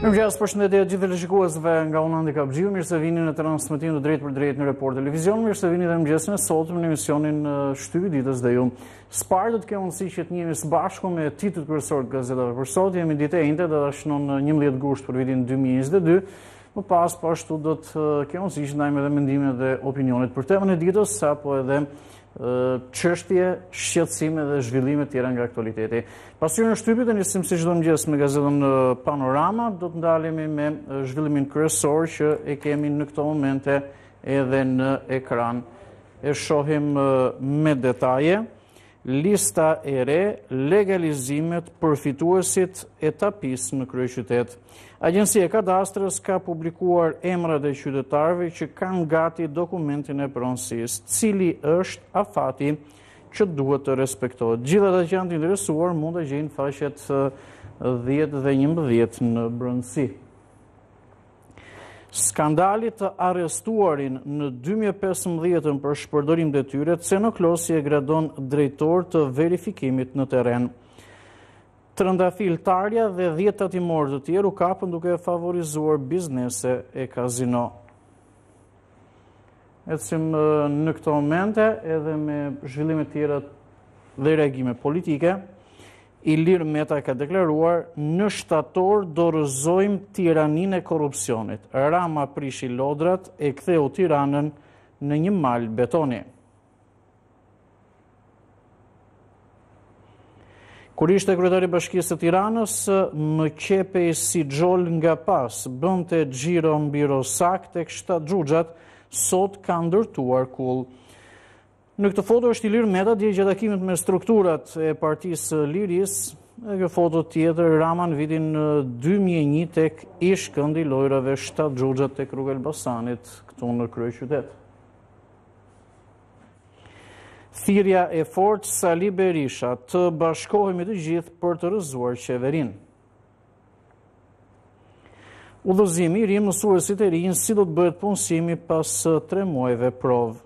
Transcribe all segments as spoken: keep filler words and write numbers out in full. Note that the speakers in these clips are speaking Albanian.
Mirëmëngjes, përshëndetje të gjithë shikuesve nga unë Andi Kapxhiu, mirë se vini në transmetimin drejt për drejt në Report Televizion, mirë se vini dhe mëngjesin e sotëm në emisionin Shtypi i ditës dhe ju. Sparë do të kemi mundësi që të njihemi së bashku me titujt kryesorë të gazetave për sot. Jemi ditë e njëjtë, do ta shënon njëmbëdhjetë gusht për vitin dy mijë e njëzet e dy. Më pas po ashtu do të kemi mundësi që ndajmë edhe mendimet dhe opinionet për temën e ditës apo edhe çështje, shqetësime dhe zhvillime tjera nga aktualiteti. Pasur në shtypit e nisim si çdo mëngjes me gazetën Panorama, do të ndalemi me zhvillimin kryesor që e kemi në këto momente edhe në ekran. E shohim me detaje. Lista e re, legalizimet, përfituesit e tapis në kryeqytet. Agjencia e Kadastrës ka publikuar emrat e qytetarëve që kanë gati dokumentin e pronësisë, cili është afati që duhet të respektohet. Gjithë ata që janë të interesuar mund të gjejnë faqet dhjetë dhe njëmbëdhjetë në brendësi. Skandali të arrestuarin në dy mijë e pesëmbëdhjetë për shpërdorim detyre, Cenoklosi e gradon drejtor të verifikimit në terren. Trëndafiltarja dhe dhjetë tatimorë të tjerë u kapën duke favorizuar biznese e kazino. Ecim në këto momente edhe me zhvillime tjera dhe reagime politike. Ilir Meta ka deklaruar, në shtator dorëzojmë tiraninë e korrupsionit. Rama prishi lodrat e ktheu Tiranën në një mal betoni. Kur ishte kryetari i Bashkisë së Tiranës, më qepej si xhol nga pas, bënte xhiro mbi Rosak tek shtat xhuxhat, sot ka ndërtuar kull. Në këtë foto është Ilir Meta dje gjatë takimit me strukturat e Partisë Lirisë, e kjo foto tjetër Rama në vitin dy mijë e një tek ish-këndi i lojrave shtat xhuxhat tek rruga Elbasanit këtu në kryeqytet. Thirrja e fortë Sali Berisha të bashkohemi të gjithë për të rrëzuar qeverinë. Udhëzimi i ri, mësuesit e rinj si do të bëhet punësimi pas tre muajve provë.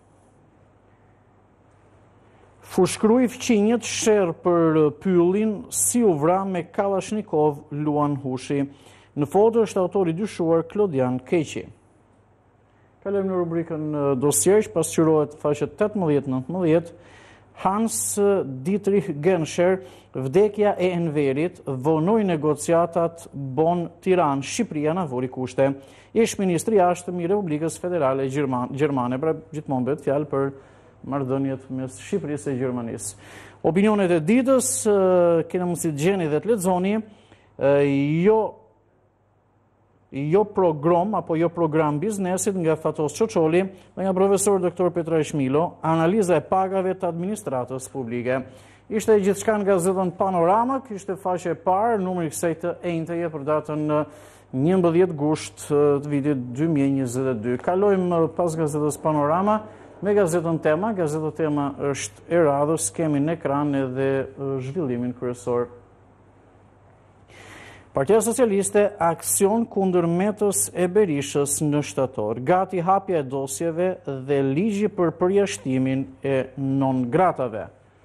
Fushkrui fqinjet sherr për pyllin si u vra me Kalashnikov Luan Hushi. Në foto është autori dyshuar Klodian Keqi. Kalojmë në rubrikën dosierë, që pasqyrohet faqet tetëmbëdhjetë nëntëmbëdhjetë. Hans Dietrich Genscher, vdekja e Enverit, vonoi negociatat Bonn Tiranë, Shqipëria na vori kushte. Ish ministri i jashtëm i Republikës Federale Gjermane, pra gjithmonë bëhet fjalë për marrëdhëniet mes Shqipërisë e Gjermanisë. Opinionet e ditës, kena mundësi të gjeni dhe të lexoni, jo jo program apo jo program biznesit nga Fatos Çoçoli dhe nga profesor doktor Petra Ishmilo, analiza e pagave të administratës publike. Ishte gjithçka në gazetën Panorama, kishte faqe e parë, numri i kësaj të enjteje për datën njëmbëdhjetë gusht të vitit dy mijë e njëzet e dy. Kalojmë pas gazetës Panorama me gazetën Tema. Gazeta Tema është e radhës, kemi në ekran edhe zhvillimin kryesor. Partia Socialiste, aksion kundër Metës e Berishës në shtator. Gati hapja e dosjeve dhe ligji për përjashtimin e non-gratave.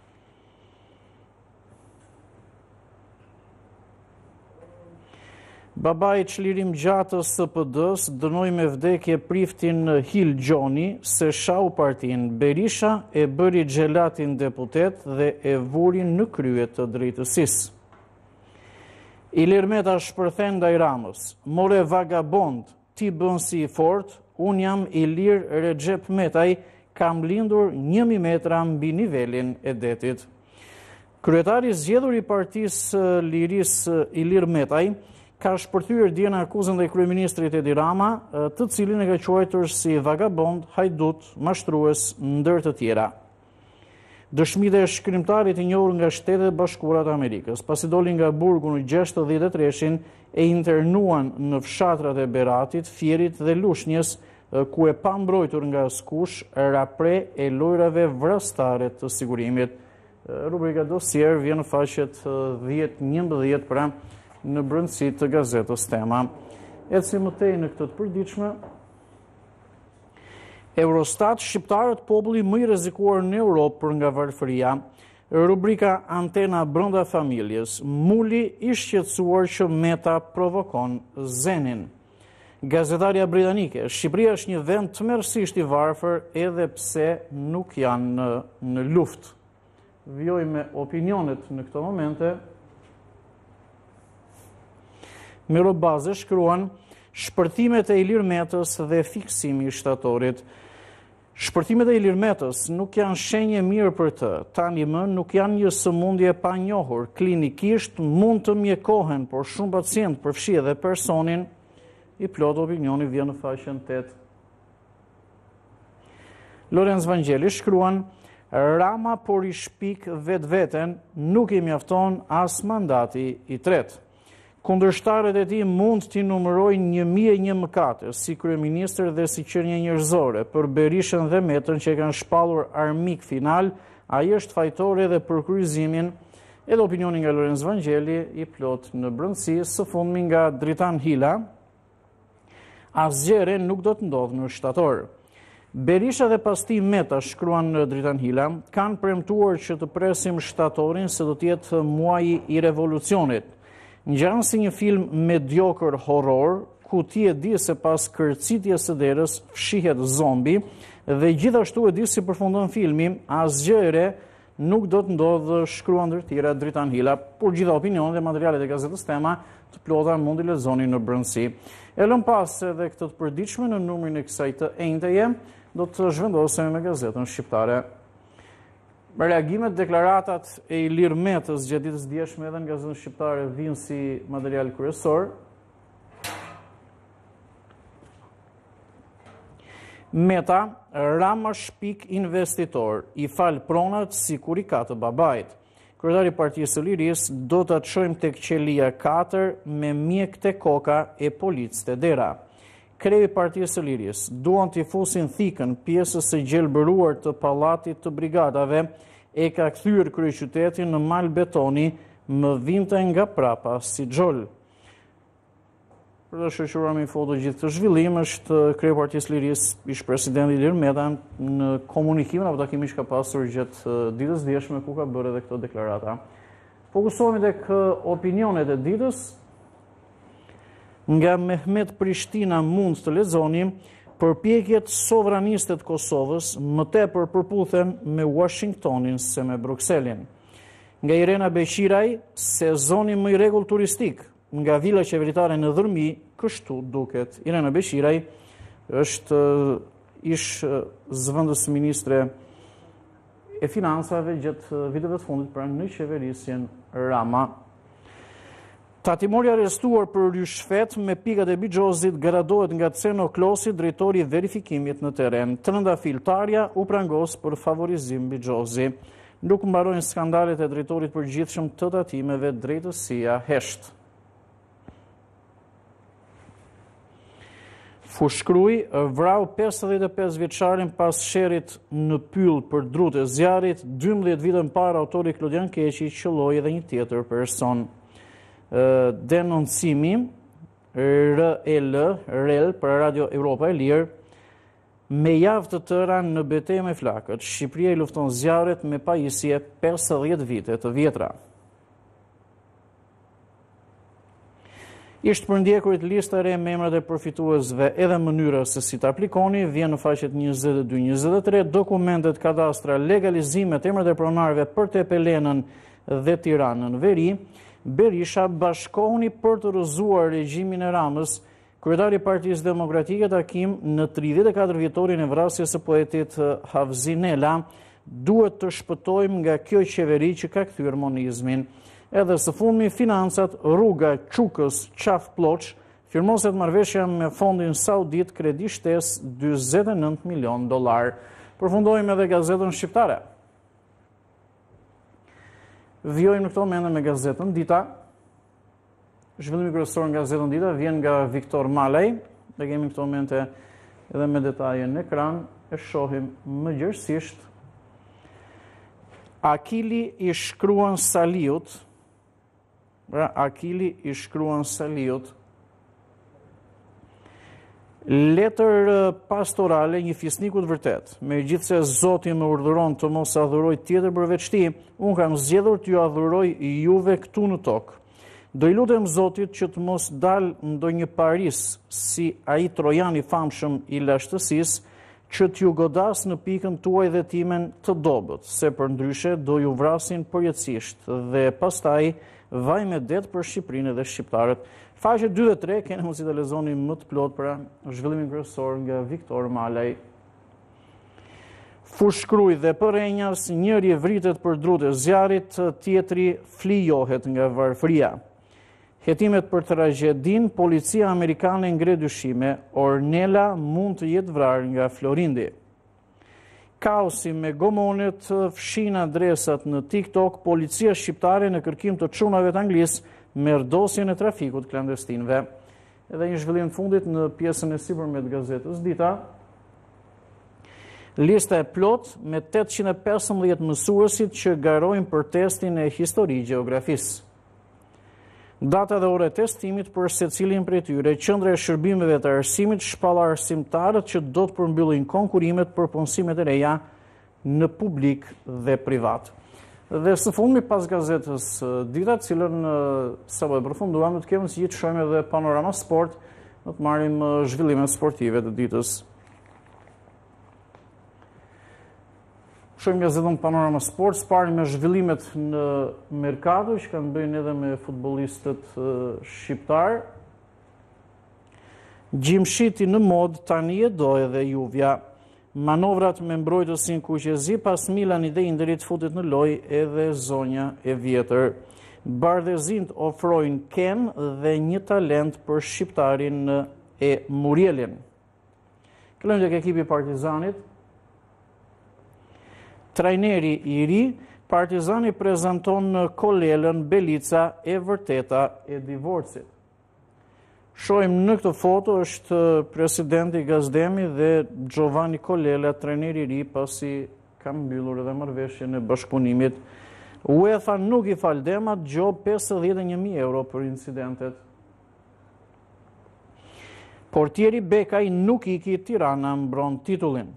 Babai çlirim gjatës së P D-s dënoi me vdekje priftin Hil Gjoni se shau partin. Berisha e bëri xhelatin deputet dhe e vuri në krye të drejtësisë. Ilir Meta shpërthen ndaj Ramës. More vagabond, ti bën si i fort, un jam Ilir Recep Metaj, kam lindur njëmi metra mbi nivelin e detit. Kryetari zgjedhur i Partisë Lirisë Ilir Metaj ka shpërthyer dje në akuzën ndaj kryeministrit Edi Rama, të cilin e ka quajtur si vagabond, hajdut, mashtrues, ndër të tjera. Dëshmitë e shkrimtarit i njohur nga Shtetet e Bashkuara të Amerikës, pasi doli nga burgu në gjashtëdhjetë e treshin, e internuan në fshatrat e Beratit, Fierit dhe Lushnjës, ku e pa mbrojtur nga askush rapre e lojrave vrastare të sigurimit. Rubrika dosier vjen në faqet dhjetë njëmbëdhjetë pra në brendësi të gazetës Tema. Ecim më tej në këtë të përditshme. Eurostat, shqiptarët populli më i rrezikuar në Europë për nga varfëria. Rubrika Antena brenda familjes. Muli i shqetësuar që Meta provokon Zenin. Gazetaria britanike. Shqipëria është një vend tmerrsisht i varfër edhe pse nuk janë në, në luftë. Vjoj me opinionet në këto momente. Miro Baze shkruan shpërtimet e Ilir Metës dhe fiksimi i shtatorit. Shpërtimet e Ilir Metës nuk janë shenje mirë për të. Tani më nuk janë një sëmundje pa njohur. Klinikisht mund të mjekohen, por shumë pacient përfshi edhe personin i plot opinioni vjen në faqen tetë. Lorenz Vangeli shkruan Rama por i shpik vetë veten, nuk i mjafton as mandati i tretë. Kundërshtarët e tij mund t'i numërojnë një mijë e një mëkate, si kryeministër dhe si qenie njerëzore, për Berishën dhe Metën që kanë shpallur armik final, ai është fajtor edhe për kryqëzimin, edhe opinioni nga Lorenz Vangeli i plot në brendësi, së fundmi nga Dritan Hila, asgjë nuk do të ndodhë në shtator. Berisha dhe pas tij Meta, shkruan në Dritan Hila, kanë premtuar që të presim shtatorin se do të jetë muaji i revolucionit. Ngjan si një film mediokër horror, ku ti e di se pas kërcitjes së derës fshihet zombi dhe gjithashtu e di si përfundon filmi, asgjë e re nuk do të ndodhë, shkruan ndër tjera Dritan Hila. Por gjitha opinionet dhe materialet e gazetës Tema të plota mund i lexoni në brendësi. E lëm pas edhe këtë të përditshme në numrin e kësaj të enjteje, do të zhvendosemi me gazetën shqiptare. Reagimet, deklaratat e Ilir Metës gjatë ditës djeshme edhe në gazetën shqiptare vinë si material kryesor. Meta, Rama shpik investitor, i fal pronat si kur i ka të babait. Kryetari i Partisë së Lirisë do ta çojmë tek qelia katër me mjek te koka e policë te dera. Kreu i Partisë së Lirisë duan t'i fusin thikën pjesës së gjelbëruar të pallatit të brigadave, e ka kthyer kryeqytetin në mal betoni, më vinte nga prapa si xhol. Për të shoqëruar me foto gjithë të zhvillim, është kreu i Partisë së Lirisë ish presidenti Ilir Meta në komunikimin apo takimin që ka pasur gjatë ditës djeshme ku ka bërë edhe këto deklarata. Fokusohemi tek opinionet e ditës. Nga Mehmet Prishtina mund të lexoni përpjekjet sovraniste të Kosovës më tepër përputhen me Washingtonin se me Brukselin. Nga Irena Beqiraj, sezoni më i rregull turistik, nga vila qeveritare në Dhërmi, kështu duket. Irena Beqiraj është ish zëvendës ministre e financave gjatë viteve të fundit pra në qeverisjen Rama. Tatimori arrestuar për ryshfet me pikat e Bixhozit gradohet nga Ceno Klosi, drejtori i verifikimit në terren. Trëndafiltarja u prangos për favorizim Bixhozi. Nuk mbarojnë skandalet e drejtorit përgjithshëm të tatimeve, drejtësia hesht. Fushkruj vrau pesëdhjetë e pesë vjeçarin pas sherrit në Pyll për drut e zjarrit. dymbëdhjetë vite më parë autori Klodian Keqi qelloi edhe një tjetër person. Denoncimi R E L, R E L për Radio Europa e Lirë, me javë të tëra në betejë me flakët. Shqipëria i lufton zjarret me pajisje pesëdhjetë vite të vjetra. Ishtë përndjekurit lista re me emrat e përfituesve edhe mënyra se si të aplikoni, vjen në faqet njëzet e dy njëzet e tre, dokumentet kadastra, legalizimet, emrat e pronarëve për Tepelenën dhe Tiranën Veri. Berisha bashkohuni për të rrëzuar regjimin e Ramës. Kryetari i Partisë Demokratike takim në tridhjetë e katër vjetorin e vrasjes së poetit Havzinela. Duhet të shpëtojmë nga kjo qeveri që ka kthyer monizmin. Edhe së fundmi financat, rruga Çukës Qaf Ploç, firmoset marrëveshja me fondin saudit, kredi shtesë dyzet e nëntë milion dollar. Përfundojmë edhe gazetën shqiptare. Vjojmë në këto mende me gazetën Dita. Zhvillimi kryesor nga gazetën Dita vjen nga Viktor Malaj. Ne kemi këto momente edhe me detaje në ekran, e shohim më gjerësisht. Akili i shkruan Saliut, pra Akili i shkruan Saliut, Letër pastorale një fisnikut vërtet. Megjithse Zoti më urdhëron të mos adhuroj tjetër përveç Tij, unë kam zgjedhur t'ju adhuroj juve këtu në tokë. Do i lutem Zotit që të mos dalë ndonjë paris si ai trojan i famshëm i lashtësisë, që t'ju godas në pikën tuaj dhe timen të dobët, se për ndryshe do ju vrasin përjetësisht dhe pastaj vaj me det për Shqipërinë dhe shqiptarët. Faqe dy dhe tre keni mundësi të lexoni më të plot për zhvillimin kryesor nga Viktor Malaj. Fushkruj dhe përrenjas, njëri vritet për drut e zjarrit, tjetri flijohet nga varfëria. Hetimet për tragjedin, policia amerikane ngre dyshime, Ornella mund të jetë vrarë nga Florindi. Kaosi me gomonet, fshin adresat në TikTok, policia shqiptare në kërkim të çunave të Anglisë merr dosjen e trafikut klandestinëve. Edhe një zhvillim fundit në pjesën e sipërme të gazetës Dita. Lista e plot me tetëqind e pesëmbëdhjetë mësuesit që garojnë për testin e histori gjeografisë. Data dhe ora e testimit për secilin prej tyre, qendra e shërbimeve të arsimit shpall arsimtarët që do të përmbyllin konkurimet për punësimet e reja në publik dhe privat. Dhe së fundmi pas gazetës Dita, cilën sapo e përfunduam, do të kemi si të shohim edhe Panorama Sport, do të marrim zhvillimet sportive të ditës. Shohim gazetën Panorama Sport, së me zhvillimet në merkato që kanë bëjnë edhe me futbollistët shqiptar. Gjimshiti në mod tani e do edhe Juvja. Manovrat me mbrojtësin Kuqezi pas Milani dhe Interit futet në lojë edhe zonja e vjetër. Bardhezint ofrojnë Ken dhe një talent për shqiptarin e Murielin. Kalojmë tek ekipi i Partizanit. Trajneri i ri, Partizani prezanton Kolelën Belica e vërteta e divorcit. Shohim në këtë foto është presidenti Gazdemi dhe Giovanni Kolela, trajneri i ri pasi ka mbyllur edhe marrëveshjen e bashkëpunimit. UEFA nuk i fal demat, gjob pesëdhjetë e një mijë euro për incidentet. Portieri Bekaj nuk iki, Tirana mbron titullin.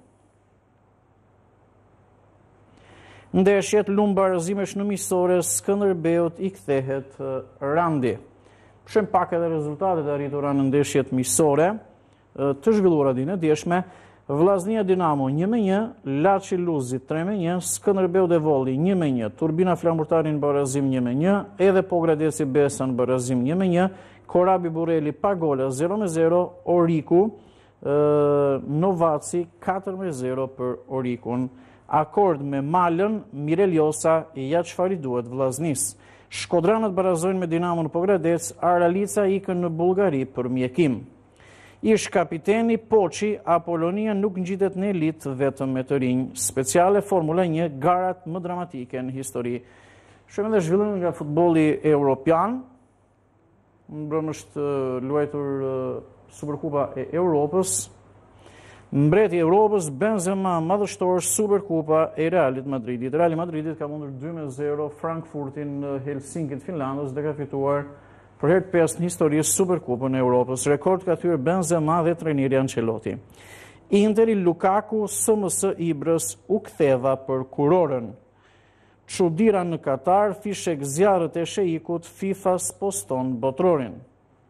Ndeshjet lumë barazimesh në miqësore, Skënderbeut i kthehet Randi. Shem pak edhe rezultatet e arritura në ndeshjet miqësore të zhvilluara ditën e djeshme. Vllaznia Dinamo një me një, Laçi Luzi tre me një, Skënderbeu Devolli një me një, Turbina Flamurtari në barazim një me një, edhe Pogradeci Besa në barazim një me një, Korabi Bureli Pagola zero me zero, Oriku Novaci katër me zero për Orikun. Akord me Malën, Mireljosa i ja çfarë duhet vllaznis. Shkodranët barazojnë me Dinamo në Pogradec, Aralica ikën në Bullgari për mjekim. Ish kapiteni Poçi, Apolonia nuk ngjitet në elitë vetëm me të rinj. Speciale Formula një, garat më dramatike në histori. Shohim edhe zhvillimin nga futbolli evropian. Në brëm është luajtur Superkupa e Europës. Mbreti i Europës, Benzema madhështor, Superkupa e Realit Madridit. Reali Madridit ka mundur dy me zero Frankfurtin në Helsinki të Finlandës dhe ka fituar për herë të pestë në histori Superkupën e Europës. Rekord ka thyer Benzema dhe trajneri Ancelotti. Interi Lukaku, S M S Ibrës u ktheva për kurorën. Çudira në Katar, fishek zjarret e sheikut, FIFA poston botrorin.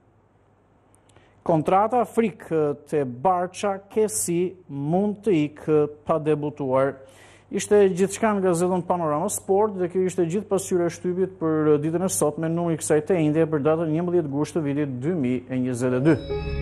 Kontrata frikë të Barça Kesi mund të ikë pa debutuar. Ishte gjithçka nga gazetën Panorama Sport dhe kjo ishte gjithë pasqyra e shtypit për ditën e sotme, numri i kësaj të ende për datën njëmbëdhjetë gusht të vitit dy mijë e njëzet e dy.